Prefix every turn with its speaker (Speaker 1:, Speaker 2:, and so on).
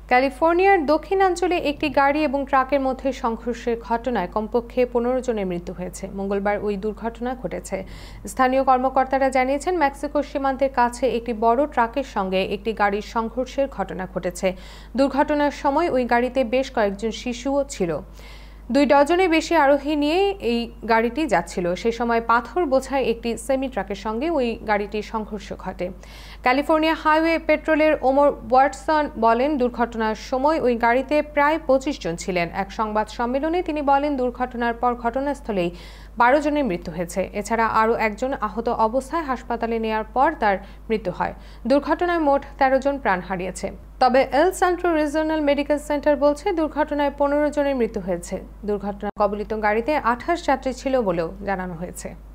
Speaker 1: ক্যালিফোর্নিয়ার দক্ষিণাঞ্চলে একটি গাড়ি এবং ট্রাকের মধ্যে সংঘর্ষের ঘটনায় কমপক্ষে 15 জনের মৃত্যু হয়েছে। মঙ্গলবার ওই দুর্ঘটনা ঘটেছে। স্থানীয় কর্মকর্তারা জানিয়েছেন, মেক্সিকো সীমান্তের কাছে একটি বড় ট্রাকের সঙ্গে একটি গাড়ির সংঘর্ষের ঘটনা ঘটেছে। দুর্ঘটনার সময় ওই গাড়িতে বেশ কয়েকজন শিশুও ছিল। 2 ডজনের বেশি আরোহী নিয়ে এই গাড়িটি যাচ্ছিল। সেই সময় পাথর বোঝাই একটি সেমি ট্রাকের সঙ্গে ওই গাড়িটির সংঘর্ষ ঘটে। ক্যালিফোর্নিয়া হাইওয়ে পেট্রোলের ওমর ওয়াটসন বলেন, দুর্ঘটনার সময় ওই গাড়িতে প্রায় 25 জন ছিলেন। এক সংবাদ সম্মেলনে তিনি বলেন, দুর্ঘটনার পর ঘটনাস্থলেই 12 জনের মৃত্যু হয়েছে। এছাড়া আরও একজন আহত অবস্থায় হাসপাতালে নেওয়ার পর তার মৃত্যু হয়। দুর্ঘটনায় মোট 13 জন প্রাণ হারিয়েছে। তবে El Centro Regional Medical Center বলছে, দুর্ঘটনায় 15 জনের মৃত্যু হয়েছে। দুর্ঘটনা কবলিত গাড়িতে 28 যাত্রী ছিল বলেও জানানো হয়েছে।